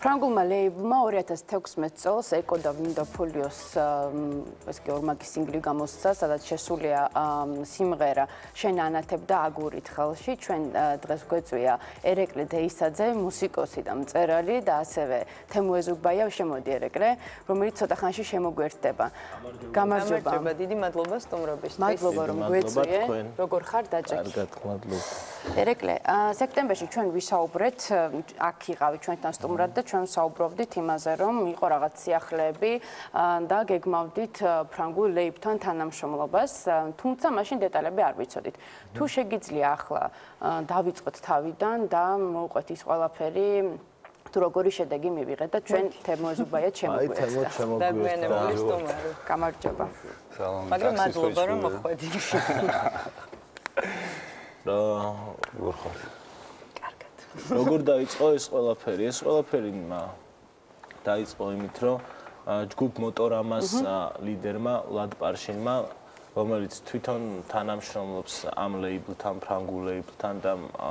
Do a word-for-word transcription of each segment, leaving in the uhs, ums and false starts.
ფრანგულმა ლეიბლმა ორი ათას თექვსმეტ წელს ეკო და ვინდოფოლიოს ეს კი ორმაგი სინგლი გამოსცა, სადაც შესულია სიმღერა შენ ანათებ და აგურით ხელში. ჩვენ დღეს გვეწვია ერეკლე დეისაძე, მუსიკოსი და მწერალი და ასევე თემო ეზუგბაია, შემოდი ერეკლე, რომელიც ცოტა ხანში შემოგვერთდება. გამარჯობა. დიდი მადლობა სტუმრობისთვის. მადლობა რომ გვეწვიე. როგორ ხარ დაჭექი? კარგად, მადლობა. ერეკლე, სექტემბერში ჩვენ ვისაუბრეთ, აქ იყავით ჩვენთან სტუმრად და ჩვენ საუბრობდით იმაზე, რომ იყო რაღაც სიახლეები და გეგმავდით ფრანგულ ლეიბლთან თანამშრომლობას, თუმცა მაშინ დეტალები არ ვიცოდით. თუ შეგიძლია ახლა დავიწყოთ თავიდან და მოვყვეთ ის ყველაფერი, თუ როგორი შედეგი მივიღეთ და ჩვენ თემო ეზუგბაიად შემოგვიერთდა. დაგვიანებული სტუმარი. გამარჯობა. მაგრამ მადლობა რომ მოხვედით. რა როგორ ხარ? როგორ დაიწყო ეს ყველაფერი? ეს ყველაფერი დაიწყო იმით, რომ ჯგუფ მოტორამას ლიდერმა ლად პარშინმა, რომელიც თვითონ თანამშრომლობს ამ ლეიბლთან, ფრანგულ ლეიბლთან და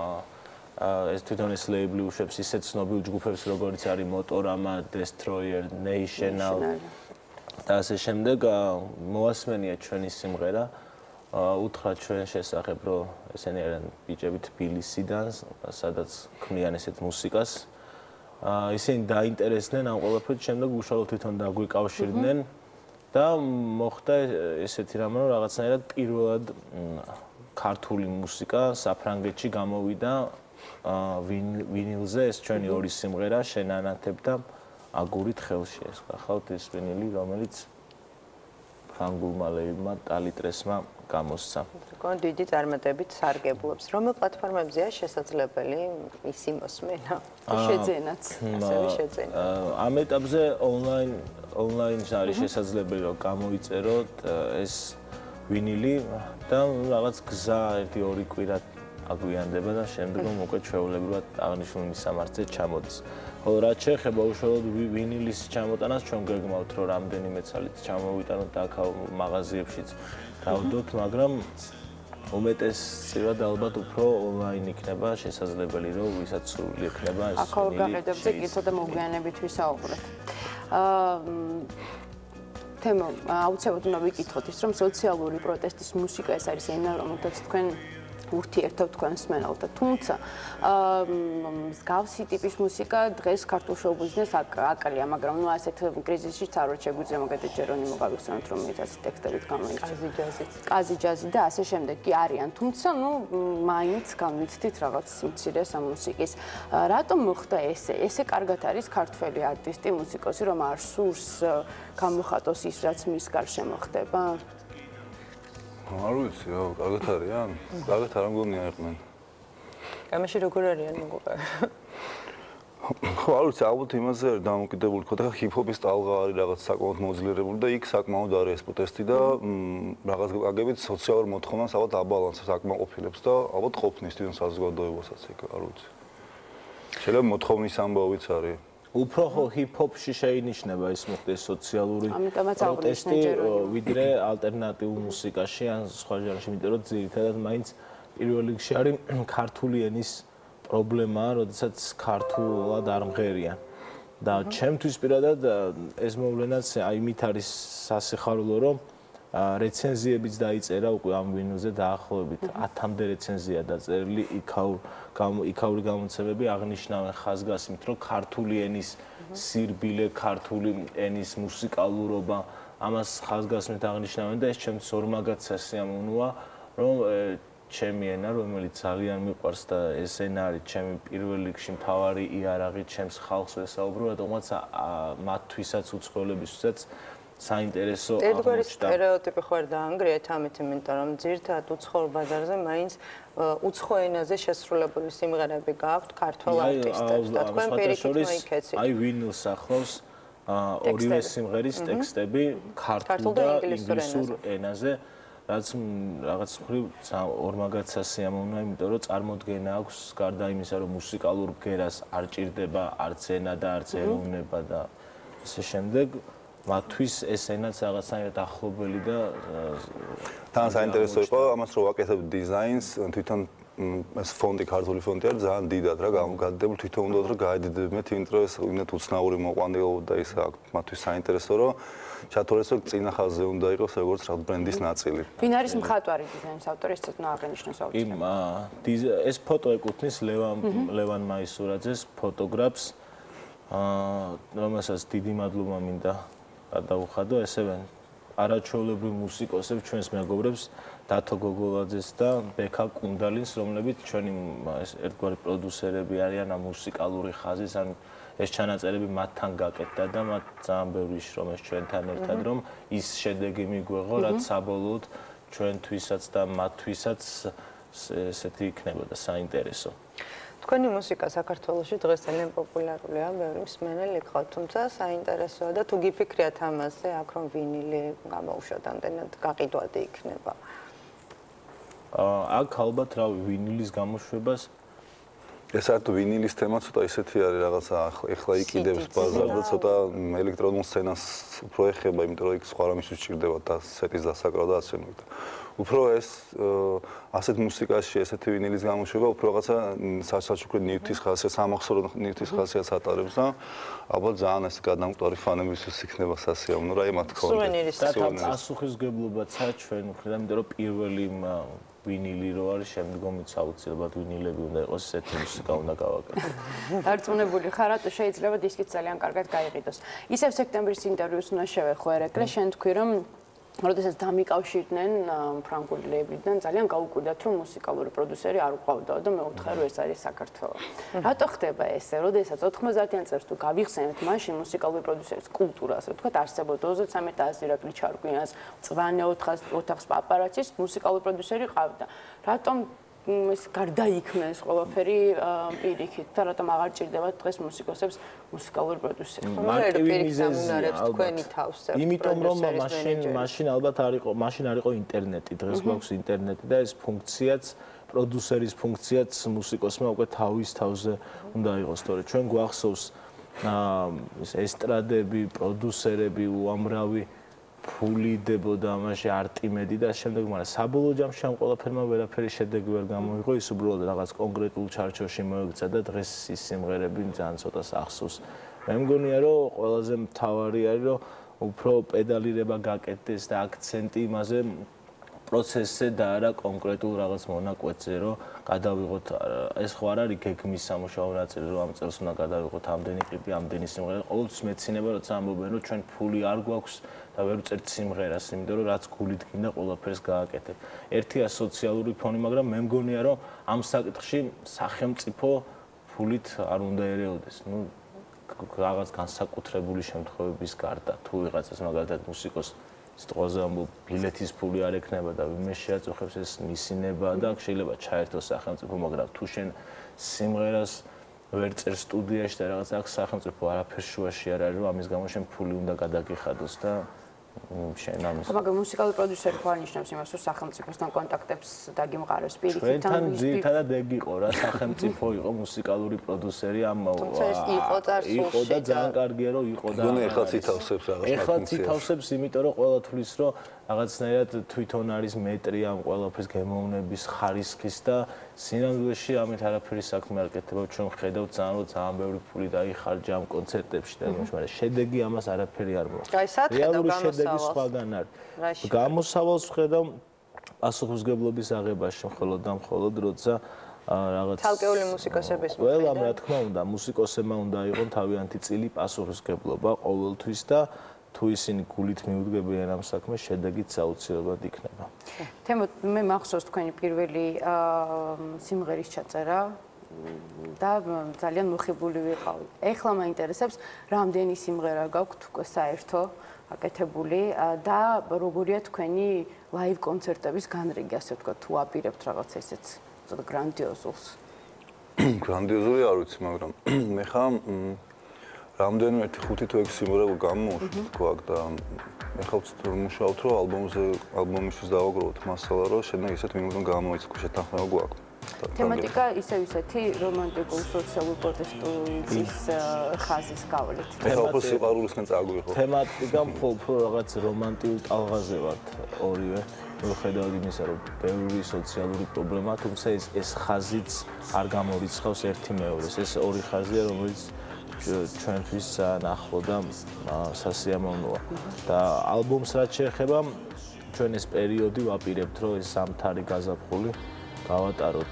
ეს თვითონ ეს ლეიბლი უშვებს ისეთ ცნობილ ჯგუფებს, როგორც არის მოტორამა, Destroyer, National და ასე შემდეგ, მოასმენია ჩვენი სიმღერა. უთხრა ჩვენ შესახებ, რომ ესენი არიან ბიჭები თბილისიდან, სადაც ქმნიან ესეთ მუსიკას. ისინი დაინტერესდნენ ამ ყველაფერით, შემდეგ უშუალოდ თვითონ დაგვიკავშირდნენ და მოხდა ესეთი რამე, რომ რაღაცნაირად პირველად ქართული მუსიკა საფრანგეთში გამოვიდა ვინილზე, ეს ჩვენი ორი სიმღერა, შენ ანათებ და აგურით ხელში. ეს გახავთ ეს ვინილი, რომელიც ფრანგულმა ლეიბლმა ტალიტრესმა გამოსცა. თქვენ დიდი წარმატებით სარგებლობს. რომელ პლატფორმებზეა შესაძლებელი ისი მოსმენა? შეძენაც, ასევე შეძენა. ამ ეტაპზე ონლაინ ონლაინში არის შესაძლებელი რომ გამოიწეროთ ეს ვინილი და რაღაც გზა ერთი ორი კვირა აგვიანდება და შემდგომ უკვე ჩვეულებრივად აღნიშნული მისამართზე ჩამოდის. ხოლო რაც შეეხება უშუალოდ ვინილის ჩამოტანას, ჩვენ გეგმავთ რომ რამდენიმე წელიწად ჩამოვიტანოთ და აქ მაღაზიებშიც დავდოთ, მაგრამ უმეტესწილად ალბათ უფრო ონლაინ იქნება შესაძლებელი, რომ ვისაც სრული იქნება ეს ვინილი. აქ ორგანიზებებზე კი ცოტა მოგვიანებით ვისაუბრეთ. აა თემო, აუცილებლად უნდა ვიკითხოთ ის, რომ სოციალური პროტესტის მუსიკა ეს არის ენა, რომელთაც თქვენ ურთიერთობთ თქვენ მსმენელთა, თუმცა მსგავსი ტიპის მუსიკა დღეს ქართულ შოუ-ბიზნესს აკალია, მაგრამ ნუ ასეთ კრიზისშიც არ ვარ შეგვიძლია მაგათი ჯერონიმო გავიხსენოთ, რომელიც ასეთ ტექსტებით გამოიცა. ყაზი ჯაზით. ყაზი ჯაზი და ასე შემდეგ კი არიან, თუმცა ნუ მაინც განვიცდით რაღაც მცირეს ამ მუსიკის. რატომ მოხდა ესე? ესე კარგად არის ქართველი არტისტი, მუსიკოსი, რომ არ სურს გამოხატოს ის, რაც მის გარშემო ხდება? არ ვიცი, რა, კარგად არიან? კარგად არ მგონია იყვნენ. ამაში როგორ არიან მოგყვება? ხო, არ ვიცი, ალბათ იმაზე არის დამოკიდებული, ხო და ჰიპ-ჰოპის ტალღა არის რაღაც საკმაოდ მოძლიერებული და იქ საკმაოდ არის ეს პროტესტი და რაღაც გაგებით სოციალურ მოთხოვნას ალბათ აბალანსებს აკმაყოფილებს და ალბათ ყოფნის თვითონ საზოგადოებასაც იქ, არ ვიცი. შეიძლება მოთხოვნის ამბავიც არის. უფრო ხო ჰიპ-ჰოპში შეინიშნება ის მოხდეს სოციალური პროტესტი, ვიდრე ალტერნატიულ მუსიკაში ან სხვა ჟანრში, იმიტომ რომ ძირითადად მაინც პირველ რიგში არის ქართული ენის პრობლემა, როდესაც ქართულად არ მღერიან. და ჩემთვის პირადად ეს მოვლენაც აი მით არის სასიხარულო, რომ რეცენზიებიც დაიწერა უკვე ამ ვინილზე დაახლოებით ათამდე რეცენზია დაწერილი, იქაური გამოცემები აღნიშნავენ ხაზგასმით, რომ ქართული ენის სირბილე, ქართული ენის მუსიკალურობა ამას ხაზგასმით აღნიშნავენ და ეს ჩემთვის ორმაგად სასიამოვნოა, რომ ჩემი ენა, რომელიც ძალიან მიყვარს და ეს ენა არის ჩემი პირველ რიგში მთავარი იარაღი ჩემს ხალხს ვესაუბრო, რადგანაც მათთვისაც უცხოელებისთვისაც საინტერესო აღნიშნა. სტერეოტიპი ხო არ დაანგრიეთ ამით, იმიტომ რომ ძირითადად უცხოურ ბაზარზე მაინც უცხო ენაზე შესრულებული სიმღერები გააქვთ ქართველ არტისტებს და თქვენ პირიქით მოიქეცით. აი ვინილს ახლავს ორივე სიმღერის ტექსტები ქართულ და ინგლისურ ენაზე, რაც რაღაც მხრივ ორმაგად სასიამოვნოა, იმიტომ რომ წარმოდგენა აქვს გარდა იმისა, რომ მუსიკალურ ბგერას არ ჭირდება არც ენა და არც ეროვნება და ასე შემდეგ. მათთვის ეს ენაც რაღაცნაირად ახლობელი და თან საინტერესო იყო ამას რომ ვაკეთებ დიზაინს, თვითონ ეს ფონდი ქართული ფონდი არის ძალიან დიდად რა გამოგადებული თვითონ უნდა რომ გაედიდებინეთ იმიტომ რომ ეს უნდათ უცნაური მოყვანილობა და ის მათთვის საინტერესო რომ ჩათვალეს რომ წინა ხაზზე უნდა იყოს როგორც რაღაც ბრენდის ნაწილი. ვინ არის მხატვარი დიზაინის ავტორი, ეს ცოტა აღინიშნოს აუცილებლად. ეს ფოტო ეკუთვნის ლევან ლევან მაისურაძეს ფოტოგრაფს, რომელსაც დიდი მადლობა მინდა გადაუხადო, ესევე არაჩვეულებრივ მუსიკოსებს, ჩვენს მეგობრებს, დათო გოგოლაძეს და ბექა კუნდალინს, რომლებიც ჩვენი ერთგვარი პროდიუსერები არიან ამ მუსიკალური ხაზის, ან ეს ჩანაწერები მათთან გაკეთდა და მათ ძალიან ბევრი შრომეს ჩვენთან ერთად, რომ ის შედეგი მიგვეღო, რაც საბოლოოდ ჩვენთვისაც და მათთვისაც ესეთი იქნებოდა საინტერესო. თქვენი მუსიკა საქართველოში დღეს ძალიან პოპულარულია, ბევრი მსმენელი გყავთ, თუმცა საინტერესოა და თუ გიფიქრიათ ამაზე, აქ რომ ვინილი გამოუშვათ ამდენად გაყიდვადი იქნება. აქ ალბათ რა ვინილის გამოშვებას ეს არ თუ ვინილის თემა ცოტა ისეთი არის რაღაცა ეხლა იყიდებს ბაზარ და ცოტა ელექტრონულ სცენას უფრო ეხება, იმიტომ რომ იქ სხვა რამის უჭირდება და სეტის დასაკრავ და ასე მოითა. უფრო ეს ასეთ მუსიკაში ესეთი ვინილის გამოშვება უფრო რაღაცა საჩუქრ ნივთის ხასიათს, სამახსოვრო ნივთის ხასიათს ატარებს და ალბათ ძალიან ეს გადამკვდარი ფანებისთვის იქნება სასიამოვნო რა იმათ თქო. სუვენირის პასუხისგებლობაცაა ჩვენ მხრიდან, იმიტომ რომ პირველი ვინილი რო არის, შემდგომიც აუცილებლად ვინილები უნდა იყოს, ესეთი მუსიკა უნდა გავაკეთო. დარწმუნებული ხარ, რატო შეიძლება დისკიც ძალიან კარგად გაიყიდოს. ისევ სექტემბრის ინტერვიუს უნდა შევეხო ერეკლე, შენ თქვი რომ როდესაც დამიკავშირდნენ ფრანგული ლეიბლიდან, ძალიან გაუკვირდათ, რომ მუსიკალური პროდიუსერი არ უყავდაო და მეუთხარ, რომ ეს არის საქართველო. რატო ხდება ესე? როდესაც ოთხმოცდაათიან წელს თუ გავიხსენებთ, მაშინ მუსიკალური პროდიუსერის კულტურას, რა თქვა, არსებობდა ოცდამეტ ათას დირექტორი ჩარკვიანს, მწვანე ოთახს პაპარაცის მუსიკალური პროდიუსერი ყავდა. რატომ ეს გარდაიქმნეს ყველაფერი პირიქით და რატომ აღარ ჭირდება დღეს მუსიკოსებს მუსიკალური პროდიუსერი? თქვენი თავზე. იმიტომ რომ მაშინ მაშინ ალბათ არ იყო, მაშინ არ იყო ინტერნეტი, დღეს გვაქვს ინტერნეტი და ეს ფუნქციაც, პროდიუსერის ფუნქციაც მუსიკოსმა უკვე თავის თავზე უნდა იყოს, თორე ჩვენ გვახსოვს ეს ესტრადები, პროდიუსერები უამრავი ფულიდებოდა ამაში არტიმედი და შემდეგ, მაგრამ საბოლოო ჯამში ამ ყველაფერმა ვერაფერი შედეგი ვერ გამოიღო, ის უბრალოდ რაღაც კონკრეტულ ჩარჩოში მოექცა და დღეს ის სიმღერები ძალიან ცოტას ახსოვს. მე მგონია, რომ ყველაზე მთავარი არის, რომ უფრო პედალირება გაკეთდეს და აქცენტი იმაზე პროცესზე და არა კონკრეტულ რაღაც მონაკვეთზე, რომ გადავიღოთ ეს ხო არ არის გეგმის სამუშაო ნაწილი, რომ ამ წელს უნდა გადავიღოთ ამდენი კლიპი, ამდენი სიმღერა. ყოველთვის მეცინება, როცა ამბობენ, რომ ჩვენ ფული არ გვაქვს და ვერ ვწერთ სიმღერას, იმიტომ რომ რაც გულით გინდა ყველაფერს გააკეთებ. ერთია სოციალური ფონი, მაგრამ მე მგონია, რომ ამ საკითხში სახელმწიფო ფულით არ უნდა ერეოდეს. ნუ რაღაც განსაკუთრებული შემთხვევების გარდა, თუ ვიღაცას მაგალითად მუსიკოს სტყოზე ამბობ, ბილეთის ფული არ ექნება და ვინმე შეაწუხებს, ეს მისინებაა და შეიძლება ჩაერთოს სახელმწიფო, მაგრამ თუ შენ სიმღერას ვერ წერ სტუდიაში და რაღაც აქ სახელმწიფო არაფერს შუაში არ არის, რომ ამის გამო შენ ფული უნდა გადაგიხადოს და შენ ამის. მაგრამ მუსიკალური პროდიუსერი ხო არნიშნავს იმას, რომ სახელმწიფოსთან კონტაქტებს დაგიმყაროს პირიქით. ჩვენთან ძირითადად ეგ იყო რა, სახელმწიფო იყო მუსიკალური პროდიუსერი ამ იყო და ძალიან კარგია რომ იყო და ეხლა ცითავსებს რაღაც ფუნქციას. ეხლა ცითავსებს, იმიტომ რომ ყველა თulis რომ რაღაცნაირად თვითონ არის მეტრი ამ ყველაფრის გემოვნების ხარისხის და სინამდვილეში ამით არაფერი საქმე არ კეთდება. ჩვენ ხედავთ ძალიან რომ ძალიან ბევრი ფული დაიხარჯა ამ კონცერტებში და იმაში, მაგრამ შედეგი ამას არაფერი არ მოაქვს. რეალური შედეგი სხვაგან არის. გამოსავალს ხედავ პასუხისმგებლობის აღებაში მხოლოდ და მხოლოდ როცა რაღაც თალკეული მუსიკოსების ყველა რა თქმა უნდა მუსიკოსებმა უნდა იყოს თავიანთი წილი პასუხისმგებლობა ყოველთვის და თუ ისინი გულით მიუდგებიან ამ საქმეს, შედეგიც აუცილებლად იქნება. თემო, მე მახსოვს თქვენი პირველი სიმღერის ჩაწერა და ძალიან მოხიბული ვიყავი. ეხლა მაინტერესებს, რამდენი სიმღერა გაქვთ უკვე საერთო აკეთებული და როგორია თქვენი ლაივ კონცერტების განრიგი, ასე ვთქვათ, თუ აპირებთ რაღაც ესეც ცოტა გრანდიოზულს. გრანდიოზული არ ვიცი, მაგრამ მე ხა რამდენიმე ერთი ხუთი თუ ექვსი სიმღერა გამოვშვით გვაქვს და მე ხა ვმუშაობთ რომ ალბომზე ალბომისთვის დავაგროვოთ მასალა რომ შემდეგ ისეთ მიმოდგა გამოიცა შეთანხმება გვაქვს. თემატიკა ისევ ისეთი რომანტიკულ სოციალურ პროტესტულის ხაზის გავლით. მე უფრო სიყვარულისგან წაგვიღო. თემატიკა უფრო რაღაც რომანტიკულ ტალღაზე ვართ ორივე. მიუხედავად იმისა, რომ ბევრი სოციალური პრობლემა, თუმცა ეს ეს ხაზიც არ გამორიცხავს ერთი მეორეს. ეს ორი ხაზია, რომელიც ჩვენთვის ნახო და სასიამოვნოა. და ალბომს რაც შეეხება, ჩვენ ეს პერიოდი ვაპირებთ, რომ ეს სამთარი გაზაფხული გავატაროთ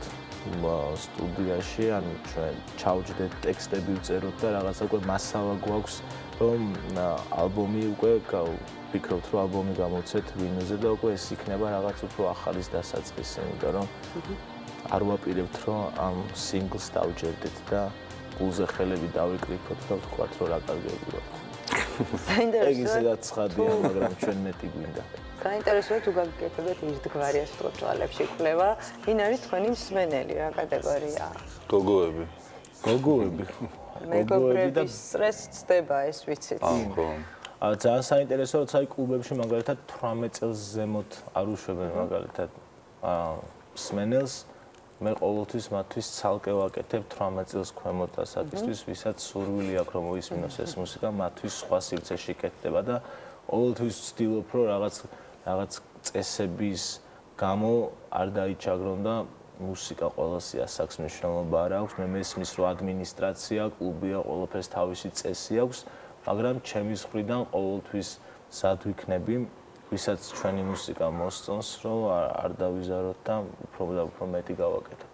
სტუდიაში, ანუ ჩვენ ჩავჯდეთ ტექსტები ვწეროთ და რაღაცა უკვე მასალა გვაქვს, რომ ალბომი უკვე ვფიქრობთ, რომ ალბომი გამოცეთ ვინილზე და უკვე ეს იქნება რაღაც უფრო ახალის დასაწყისი, იმიტომ რომ არ ვაპირებთ, რომ ამ სინგლს დავჯერდეთ და გულზე ხელები დავიკრიფოთ და ვთქვათ, რომ რა კარგები ვართ. საინტერესოა. ეგ ისედაც ცხადია, მაგრამ ჩვენ მეტი გვინდა. საინტერესოა თუ გაგიკეთებთ ის გვარია სტროფალებში კვლევა, ვინ არის თქვენი მსმენელი, რა კატეგორია? გოგოები. გოგოები. მეგობრების სტრესი ცდება, ეს ვიცით. ხო. ძალიან საინტერესოა, როცა აი კლუბებში მაგალითად თვრამეტ წელს ზემოთ არ უშვებენ მაგალითად მსმენელს, მე ყოველთვის მათთვის ცალკე ვაკეთებ თვრამეტ წელს ქვემოთ ასაკისთვის, ვისაც სურვილი აქვს რომ მოისმინოს ეს მუსიკა, მათთვის სხვა სივრცეში კეთდება და ყოველთვის ვცდილობ რომ რაღაც რაღაც წესების გამო არ დაიჩაგრონ და მუსიკა ყოველსი ასაკს მნიშვნელობა არ აქვს. მე მესმის რომ ადმინისტრაცია, კლუბია, ყოველფერს თავისი წესი აქვს, მაგრამ ჩემი მხრიდან ყოველთვის სად ვიქნები, ვისაც ჩვენი მუსიკა მოსწონს, რომ არ დავიზაროთ და უფრო და უფრო მეტი გავაკეთოთ.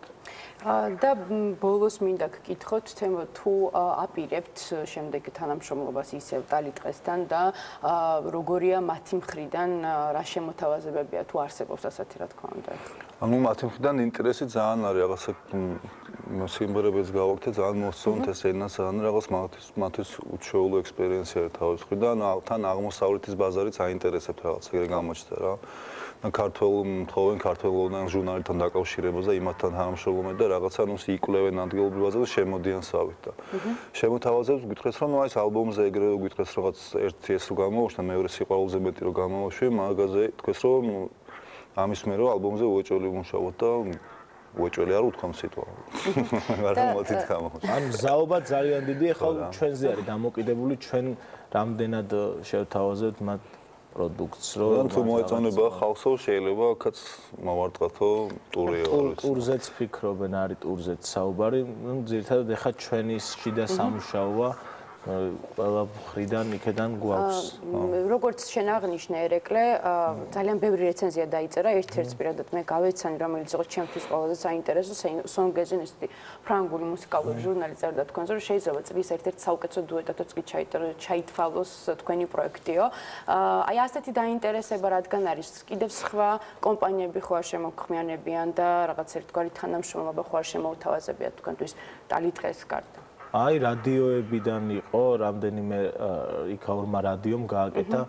და ბოლოს მინდა გკითხოთ, თუ აპირებთ შემდეგ თანამშრომლობას ისევ ტალიტყესთან და როგორია მათი მხრიდან რა შემოთავაზებებია, თუ არსებობს ასეთი რა თქმა უნდა. ანუ მათი მხრიდან ინტერესი ძალიან არის, რაღაცა სიმღერებიც გავაკეთე, ძალიან მოსწონთ ეს ენა, ძალიან რაღაც მათთვის უჩვეულო ექსპერიენსია არის თავის მხრიდან, თან აღმოსავლეთის ბაზარიც აინტერესებთ რაღაც ეგრე გამოჩნდა რა. ქართულ თხოვენ ქართულოვან ჟურნალთან დაკავშირებას და იმათთან თანამშრომლობენ და რაღაცა ნუ იკვლევენ ადგილობრივ ბაზარზე და შემოდიან სავით და შემოთავაზებს გითხრეს რომ ეს ალბომზე ეგრევე გითხრეს რაღაც ერთი ეს რო გამოვაშვა მეორე სიყვარულზე მეტი რო გამოვაშვი მაგაზე თქვეს რომ ამის მე რო ალბომზე უეჭველი ვმუშაობთ და უეჭველი არ უთქვამ სიტყვა მაგრამ მოდით გამოხდა ან ზაობა ძალიან დიდი ახლა ჩვენზე არის დამოკიდებული ჩვენ რამდენად შევთავაზებთ მათ პროდუქტს რომ თუ მოეწონება ხალხო შეიძლება აქაც მოვარტყათო ტურია არის ტურზეც ფიქრობენ არის ტურზეც საუბარი ნუ ძირითადად ეხა ჩვენი შიდა სამუშაოა ყველა მხრიდან იქიდან გვაქვს როგორც შენ აღნიშნე ერეკლე ძალიან ბევრი რეცენზია დაიწერა ერთ-ერთს პირადად მე გავეცანი რომელიც იყო ჩემთვის ყველაზე საინტერესო სონგეჯენ ესეთი ფრანგული მუსიკალური ჟურნალი წერდა თქვენზე რომ შეიძლება წლის ერთ-ერთ საუკეთესო დუეტათაც კი ჩაითვალოს თქვენი პროექტიო აი ასეთი დაინტერესება რადგან არის კიდევ სხვა კომპანიები ხო არ შემოგხმიანებიან და რაღაც ერთგვარი თანამშრომლობა ხო არ შემოუთავაზებიათ თქვენთვის ტალიტყეს გარდა აი რადიოებიდან იყო რამდენიმე იქაურმა რადიომ გააკეთა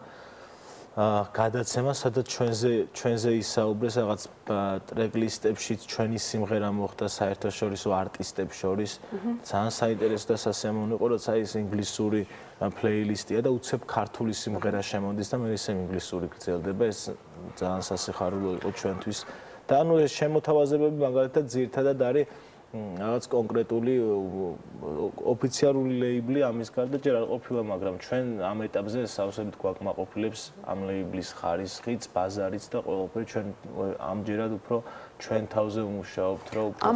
გადაცემა, სადაც ჩვენზე ჩვენზე ისაუბრეს რაღაც ტრეკლისტებშიც ჩვენი სიმღერა მოხდა საერთაშორისო არტისტებს შორის. ძალიან საინტერესო და სასიამოვნო იყო, როცა ის ინგლისური პლეილისტია და უცებ ქართული სიმღერა შემოდის და მე ისე ინგლისური გრძელდება. ეს ძალიან სასიხარულო იყო ჩვენთვის. და ანუ ეს შემოთავაზებები მაგალითად ძირთადად არის რაღაც კონკრეტული ოფიციალური ლეიბლი ამის გარდა ჯერ არ ყოფილა, მაგრამ ჩვენ ამ ეტაპზე სავსებით გვაკმაყოფილებს ამ ლეიბლის ხარისხიც, ბაზარიც და ყველაფერი ჩვენ ამჯერად უფრო ჩვენ თავზე ვმუშაობთ, რომ ამ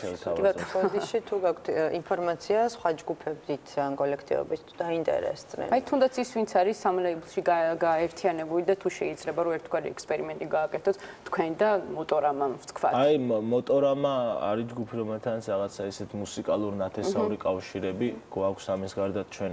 ლეიბლში თუ გაქვთ ინფორმაცია სხვა ჯგუფებით ან კოლექტივებით თუ დაინტერესდნენ. აი თუნდაც ის ვინც არის ამ ლეიბლში გაერთიანებული და თუ შეიძლება რომ ერთგვარი ექსპერიმენტი გააკეთოთ თქვენ და მოტორამამ ვთქვათ. აი მოტორამა არის ჯგუფი რომელთანაც რაღაცა ისეთ მუსიკალურ ნათესაური კავშირები გვაქვს ამის გარდა ჩვენ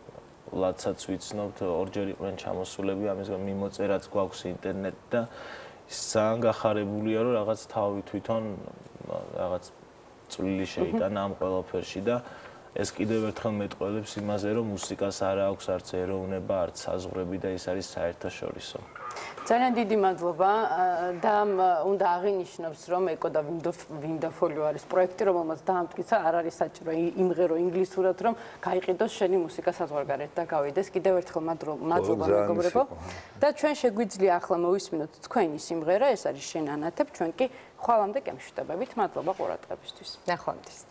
ლაცაც ვიცნობთ ორჯერ იყვნენ ჩამოსულები ამის მიმოწერაც გვაქვს ინტერნეტ და ძალიან გახარებულია რომ რაღაც თავი თვითონ რაღაც წვლილი შეიტანა ამ ყველაფერში და ეს კიდევ ერთხელ მეტყველებს იმაზე რომ მუსიკას არ აქვს არც ეროვნება არც საზღვრები და ის არის საერთაშორისო ძალიან დიდი მადლობა და უნდა აღინიშნოს რომ ეკო და ვინდაფოლიო არის პროექტი რომელმაც დაამტკიცა არ არის საჭირო იმღერო ინგლისურად რომ გაიყიდოს შენი მუსიკა საზღვარგარეთ და გავიდეს კიდევ ერთხელ მადლობა მეგობრებო და ჩვენ შეგვიძლია ახლა მოვისმინოთ თქვენი სიმღერა ეს არის შენ ანათებ ჩვენ კი ხვალამდე კემშვიდობებით მადლობა ყურადღებისთვის ნახვამდის